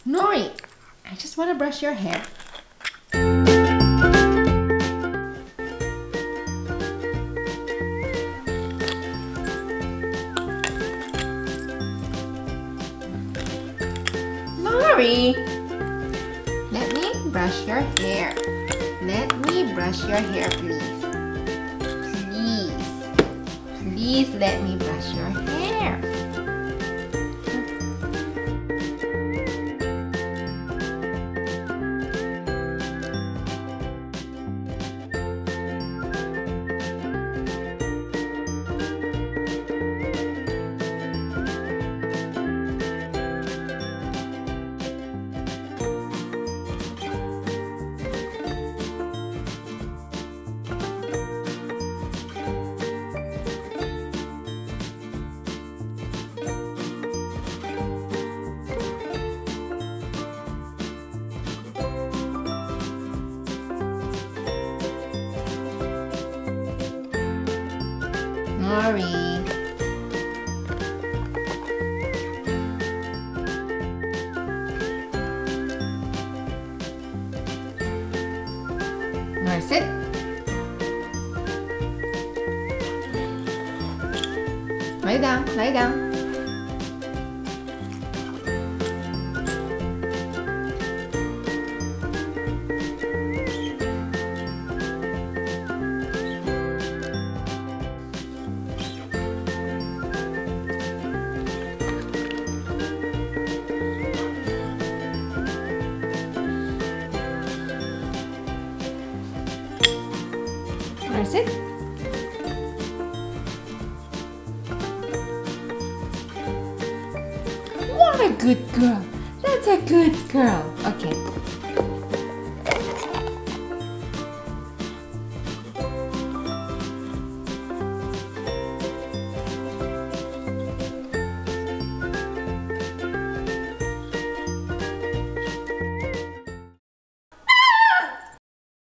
Nori, I just want to brush your hair. Nori, let me brush your hair. Let me brush your hair, please. Please let me brush your hair. Nori. Nori, sit. Lay down, lay down. Nori, sit. What a good girl. That's a good girl.